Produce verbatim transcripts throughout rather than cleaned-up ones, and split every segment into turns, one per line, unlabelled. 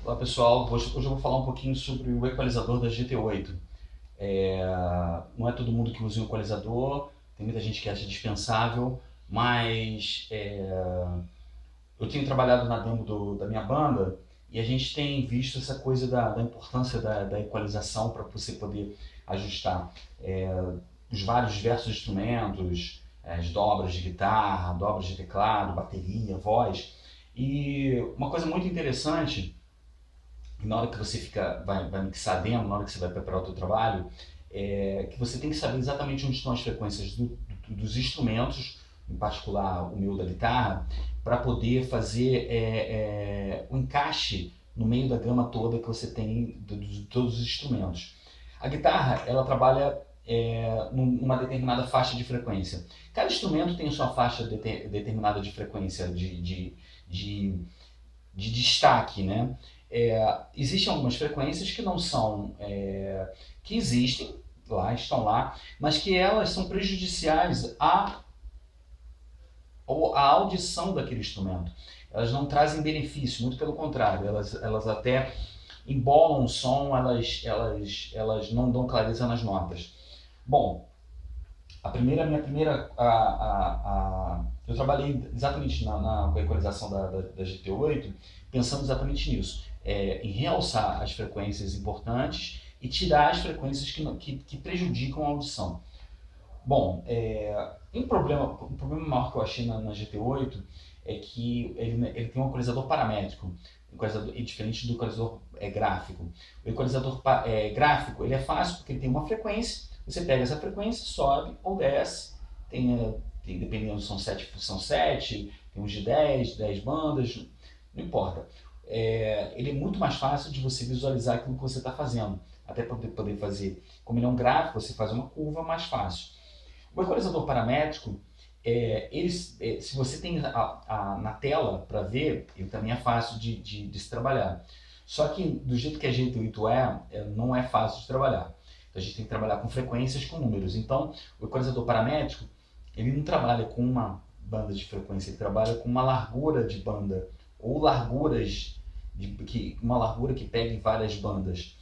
Olá pessoal, hoje, hoje eu vou falar um pouquinho sobre o equalizador da G T oito. É, não é todo mundo que usa o equalizador, tem muita gente que acha dispensável, mas é, eu tenho trabalhado na demo do, da minha banda e a gente tem visto essa coisa da, da importância da, da equalização para você poder ajustar é, os vários diversos instrumentos, as dobras de guitarra, dobras de teclado, bateria, voz. E uma coisa muito interessante, na hora que você fica, vai, vai mixar demo, na hora que você vai preparar o seu trabalho, é que você tem que saber exatamente onde estão as frequências do, do, dos instrumentos, em particular o meu da guitarra, para poder fazer é, é, um encaixe no meio da gama toda que você tem de, de todos os instrumentos. A guitarra, ela trabalha é, numa determinada faixa de frequência. Cada instrumento tem a sua faixa de, determinada de frequência, de, de, de, de destaque, né? É, existem algumas frequências que não são, é, que existem lá, estão lá, mas que elas são prejudiciais à, à audição daquele instrumento. Elas não trazem benefício, muito pelo contrário, elas, elas até embolam o som, elas, elas, elas não dão clareza nas notas. Bom, a primeira, minha primeira, a, a, a, eu trabalhei exatamente na, na equalização da, da, da G T oito, pensando exatamente nisso, é, em realçar as frequências importantes e tirar as frequências que, que, que prejudicam a audição. Bom, é, um, problema, um problema maior que eu achei na, na G T oito é que ele, ele tem um equalizador paramétrico, um equalizador, é diferente do equalizador é, gráfico. O equalizador é, gráfico ele é fácil porque ele tem uma frequência. Você pega essa frequência, sobe ou desce, tem, tem, dependendo, são sete, são sete, tem uns de dez, dez bandas, não importa. É, ele é muito mais fácil de você visualizar aquilo que você está fazendo, até para poder fazer. Como ele é um gráfico, você faz uma curva mais fácil. O equalizador paramétrico, é, ele, é, se você tem a, a, na tela para ver, ele também é fácil de, de, de se trabalhar. Só que do jeito que a G T oito é, é, não é fácil de trabalhar. A gente tem que trabalhar com frequências, com números. Então, o equalizador paramétrico, ele não trabalha com uma banda de frequência, ele trabalha com uma largura de banda, ou larguras, de, que, uma largura que pegue várias bandas.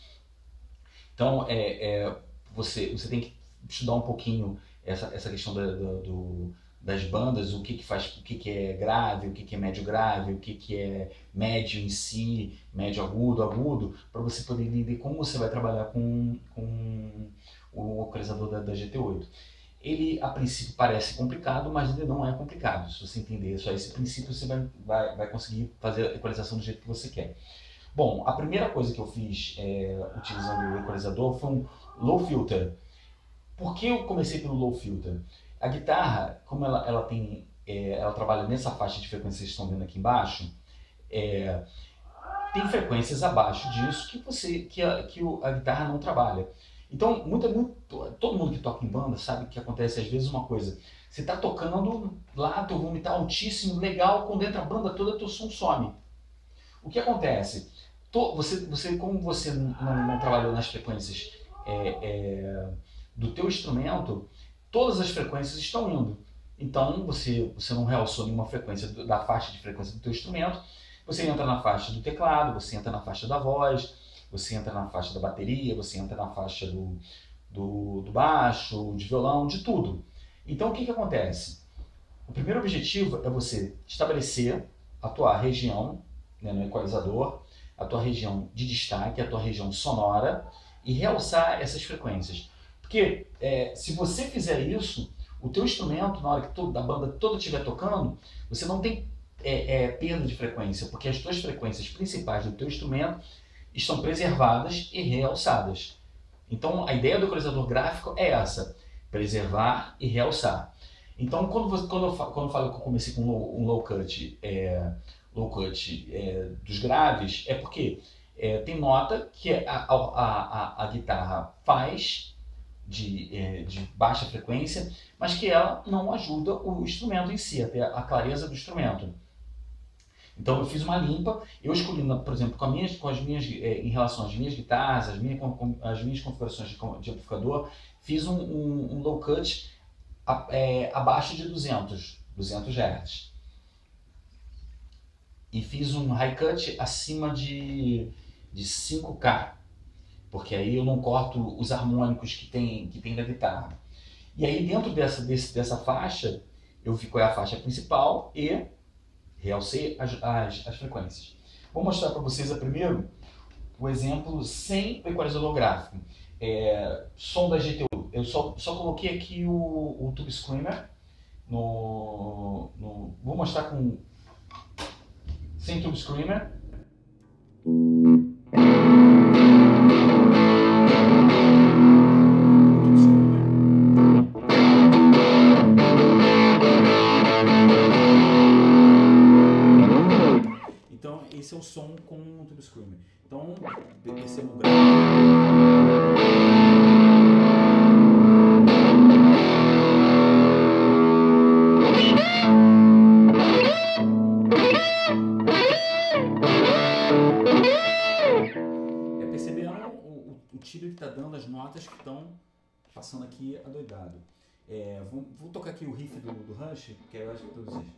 Então, é, é, você, você tem que estudar um pouquinho essa, essa questão da, da, do, das bandas, o que, que faz, o que, que é grave, o que, que é médio grave, o que, que é médio em si, médio agudo, agudo, para você poder entender como você vai trabalhar com, com o equalizador da, da G T oito. Ele a princípio parece complicado, mas ele não é complicado. Se você entender só esse princípio, você vai, vai, vai conseguir fazer a equalização do jeito que você quer. Bom, a primeira coisa que eu fiz é, utilizando o equalizador foi um low filter. Por que eu comecei pelo low filter? A guitarra, como ela, ela, tem, é, ela trabalha nessa faixa de frequência que vocês estão vendo aqui embaixo, é, tem frequências abaixo disso que, você, que, a, que a guitarra não trabalha. Então, muito, muito, todo mundo que toca em banda sabe que acontece às vezes uma coisa. Você está tocando lá, teu volume está altíssimo, legal, quando entra a banda toda, teu som some. O que acontece? Você, você, como você não, não, não trabalhou nas frequências é, é, do teu instrumento, todas as frequências estão indo. Então, você, você não realçou nenhuma frequência da faixa de frequência do teu instrumento, você entra na faixa do teclado, você entra na faixa da voz, você entra na faixa da bateria, você entra na faixa do, do, do baixo, de violão, de tudo. Então, o que, que acontece? O primeiro objetivo é você estabelecer a tua região, né, no equalizador, a tua região de destaque, a tua região sonora, e realçar essas frequências. Porque é, se você fizer isso, o teu instrumento, na hora que toda, a banda toda estiver tocando, você não tem é, é, perda de frequência, porque as tuas frequências principais do teu instrumento estão preservadas e realçadas. Então, a ideia do equalizador gráfico é essa, preservar e realçar. Então, quando, você, quando, eu, quando eu falo que eu comecei com um low, um low cut, é, low cut é, dos graves, é porque é, tem nota que a, a, a, a guitarra faz de, é, de baixa frequência, mas que ela não ajuda o instrumento em si, até a clareza do instrumento. Então eu fiz uma limpa, eu escolhi, por exemplo, com, minhas, com as minhas, é, em relação às minhas guitarras, as minhas, com, as minhas configurações de, de amplificador, fiz um, um, um low cut a, é, abaixo de duzentos hertz. e fiz um high cut acima de, de cinco K, porque aí eu não corto os harmônicos que tem, que tem da guitarra. E aí dentro dessa, desse, dessa faixa, eu vi qual é a faixa principal e realcei as, as, as frequências. Vou mostrar para vocês a primeiro o exemplo sem o equalizador gráfico. É, som da G T oito. Eu só, só coloquei aqui o, o Tube Screamer. No, no, vou mostrar com sem Tube Screamer. Então esse é o som com o Tube Screamer. Então perceba o grave. É percebendo o, o, o timbre que está dando, as notas que estão passando aqui adoidado. É, vou, vou tocar aqui o riff do, do Rush, que eu acho que todos vocês.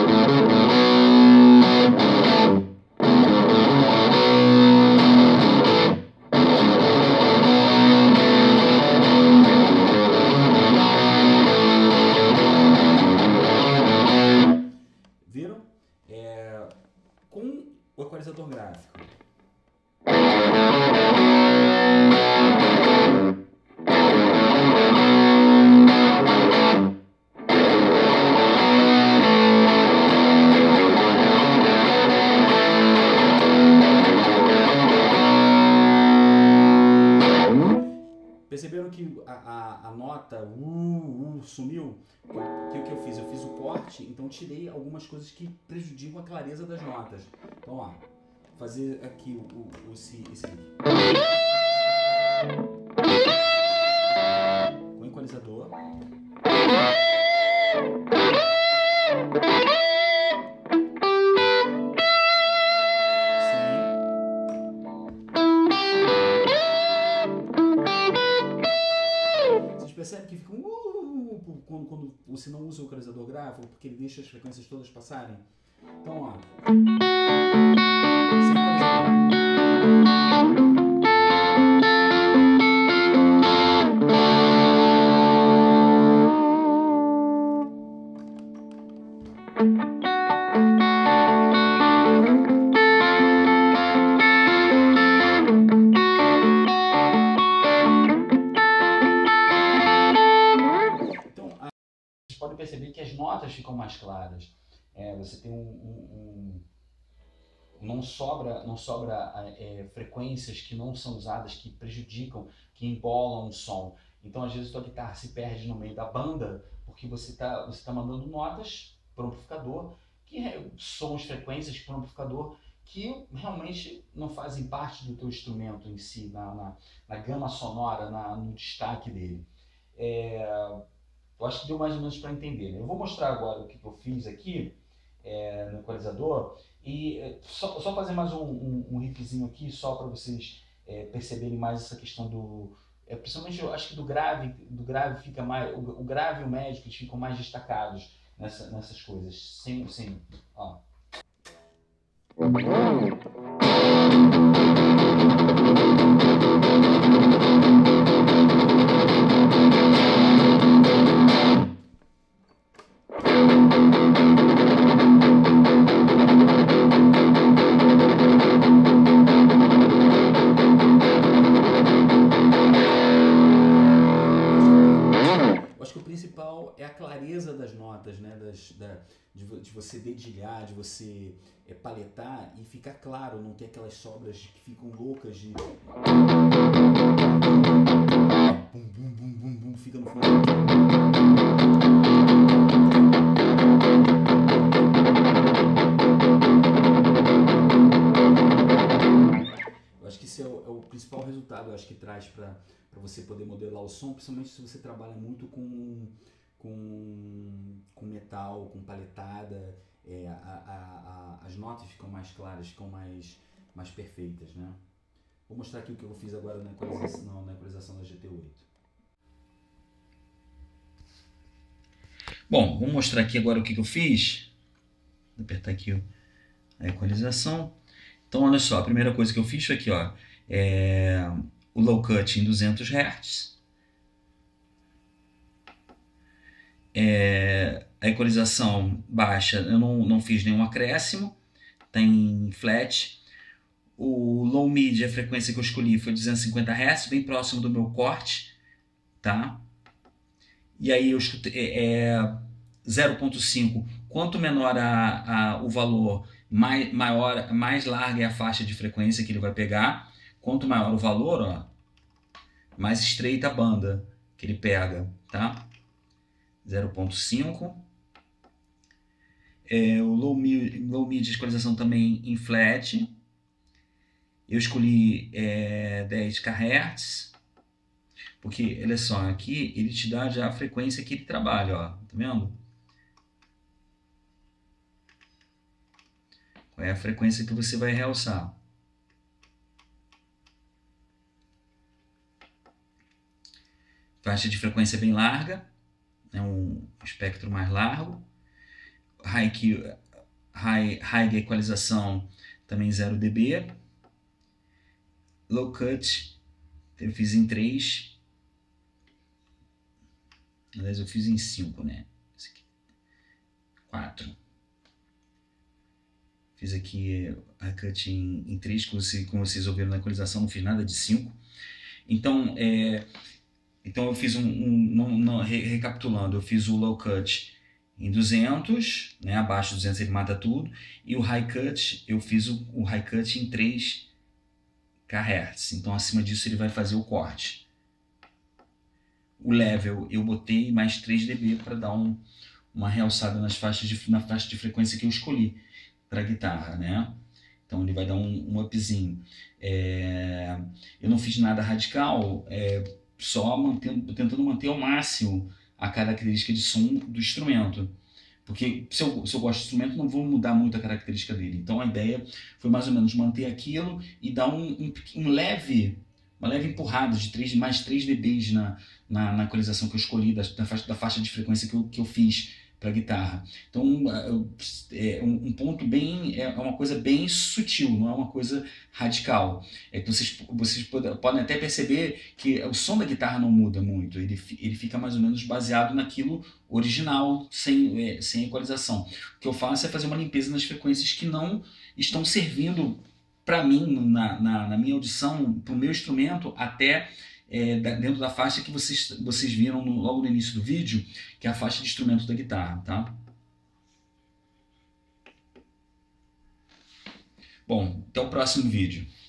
Viram? É, com o equalizador gráfico. Perceberam que a, a, a nota uh, uh, sumiu? Que o que eu fiz? Eu fiz o corte, então tirei algumas coisas que prejudicam a clareza das notas. Então, ó, fazer aqui o, o, o esse, esse com o equalizador. Percebe que fica um uh, uh, quando, quando você não usa o equalizador gráfico, porque ele deixa as frequências todas passarem. Então, ó. Sem pode perceber que as notas ficam mais claras. É, você tem um, um, um não sobra, não sobra é, frequências que não são usadas, que prejudicam, que embolam o som. Então, às vezes, a tua guitarra se perde no meio da banda porque você está você tá mandando notas para o amplificador, que é, sons, frequências para o amplificador que realmente não fazem parte do teu instrumento em si, na, na, na gama sonora, na, no destaque dele. É, eu acho que deu mais ou menos para entender, né? Eu vou mostrar agora o que eu fiz aqui é, no equalizador e é, só, só fazer mais um, um, um riffzinho aqui só para vocês é, perceberem mais essa questão do... É, principalmente eu acho que do grave, do grave fica mais... O, o grave e o médio eles ficam mais destacados nessa, nessas coisas. Sem, sem, ó. É a clareza das notas, né? das, da, de, de você dedilhar, de você é, paletar e ficar claro, não ter aquelas sobras que ficam loucas de... Bum, bum, bum, bum, bum, fica no fundo. Eu acho que esse é o, é o principal resultado, eu acho que traz para você poder modelar o som, principalmente se você trabalha muito com... Com, com metal, com paletada, é, a, a, a, as notas ficam mais claras, ficam mais, mais perfeitas, né? Vou mostrar aqui o que eu fiz agora na equalização, na equalização da G T oito. Bom, vou mostrar aqui agora o que eu fiz. Vou apertar aqui a equalização. Então, olha só, a primeira coisa que eu fiz foi aqui, ó, é o low cut em duzentos hertz. É, a equalização baixa, eu não, não fiz nenhum acréscimo, tem flat. O low mid, a frequência que eu escolhi foi duzentos e cinquenta hertz, bem próximo do meu corte, tá? E aí eu escutei é, zero ponto cinco. Quanto menor a, a, o valor, mais, maior, mais larga é a faixa de frequência que ele vai pegar. Quanto maior o valor, ó, mais estreita a banda que ele pega, tá? zero ponto cinco. É, o low mid, low mid de equalização também em flat. Eu escolhi é, dez kilohertz, porque, olha só, aqui ele te dá já a frequência que ele trabalha, ó, tá vendo? Qual é a frequência que você vai realçar? Faixa de frequência bem larga, é um espectro mais largo. High, high, high equalização também zero decibéis. Low cut eu fiz em três. Aliás, eu fiz em cinco, né? quatro. Fiz aqui a cut em, em três, como vocês, como vocês ouviram na equalização, não fiz nada de cinco. Então, é, então eu fiz um, um não, não, recapitulando, eu fiz o low cut em duzentos, né, abaixo de duzentos ele mata tudo, e o high cut, eu fiz o, o high cut em três kilohertz, então acima disso ele vai fazer o corte. O level eu botei mais três decibéis para dar um, uma realçada nas faixas de, na faixa de frequência que eu escolhi para a guitarra, né? Então ele vai dar um, um upzinho. É, eu não fiz nada radical, é, só mantendo, tentando manter ao máximo a característica de som do instrumento. Porque se eu, se eu gosto do instrumento, não vou mudar muito a característica dele. Então a ideia foi mais ou menos manter aquilo e dar um, um, um leve, uma leve empurrada de três, mais três decibéis na, na, na equalização que eu escolhi, da, da, faixa, da faixa de frequência que eu, que eu fiz para guitarra. Então é um ponto bem, é uma coisa bem sutil, não é uma coisa radical. É que vocês, vocês podem até perceber que o som da guitarra não muda muito, ele, ele fica mais ou menos baseado naquilo original, sem, sem equalização. O que eu faço é fazer uma limpeza nas frequências que não estão servindo para mim, na, na, na minha audição, para o meu instrumento, até É, dentro da faixa que vocês, vocês viram no, logo no início do vídeo, que é a faixa de instrumento da guitarra, tá? Bom, até o próximo vídeo.